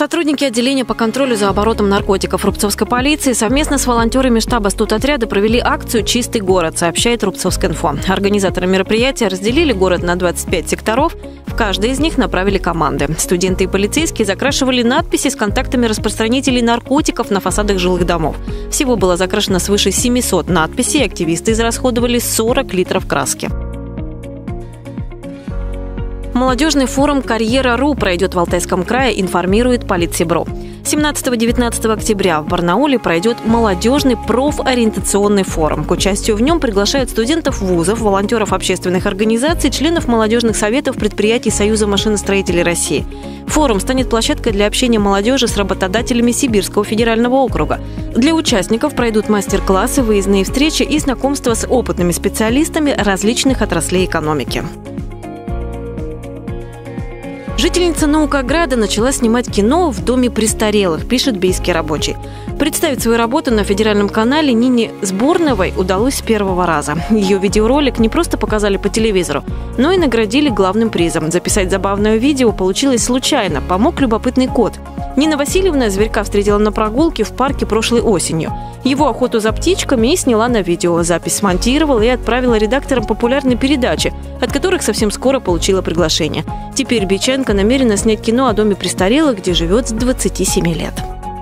Сотрудники отделения по контролю за оборотом наркотиков Рубцовской полиции совместно с волонтерами штаба студотряда провели акцию «Чистый город», сообщает Рубцовскинфо. Организаторы мероприятия разделили город на 25 секторов. В каждый из них направили команды. Студенты и полицейские закрашивали надписи с контактами распространителей наркотиков на фасадах жилых домов. Всего было закрашено свыше 700 надписей. Активисты израсходовали 40 литров краски. Молодежный форум «Карьера.ру» пройдет в Алтайском крае, информирует Политсибро. 17-19 октября в Барнауле пройдет молодежный профориентационный форум. К участию в нем приглашают студентов вузов, волонтеров общественных организаций, членов молодежных советов предприятий Союза машиностроителей России. Форум станет площадкой для общения молодежи с работодателями Сибирского федерального округа. Для участников пройдут мастер-классы, выездные встречи и знакомства с опытными специалистами различных отраслей экономики. Жительница Наукограда начала снимать кино в доме престарелых, пишет Бийский рабочий. Представить свою работу на федеральном канале Нине Сборновой удалось с первого раза. Ее видеоролик не просто показали по телевизору, но и наградили главным призом. Записать забавное видео получилось случайно, помог любопытный кот. Нина Васильевна зверька встретила на прогулке в парке прошлой осенью. Его охоту за птичками и сняла на видео. Запись смонтировала и отправила редакторам популярной передачи, от которых совсем скоро получила приглашение. Теперь Биченко намерена снять кино о доме престарелых, где живет с 27 лет.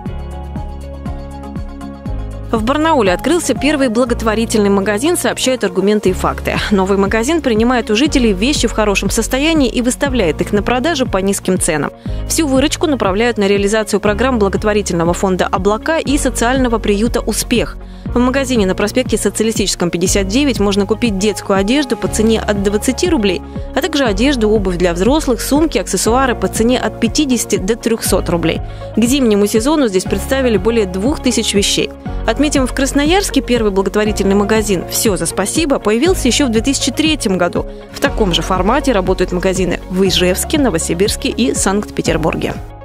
В Барнауле открылся первый благотворительный магазин, сообщают «Аргументы и факты». Новый магазин принимает у жителей вещи в хорошем состоянии и выставляет их на продажу по низким ценам. Всю выручку направляют на реализацию программ благотворительного фонда «Облака» и социального приюта «Успех». В магазине на проспекте Социалистическом, 59 можно купить детскую одежду по цене от 20 рублей, а также одежду, обувь для взрослых, сумки, аксессуары по цене от 50 до 300 рублей. К зимнему сезону здесь представили более 2000 вещей. Отметим, в Красноярске первый благотворительный магазин «Все за спасибо» появился еще в 2003 году. В таком же формате работают магазины в Ижевске, Новосибирске и Санкт-Петербурге.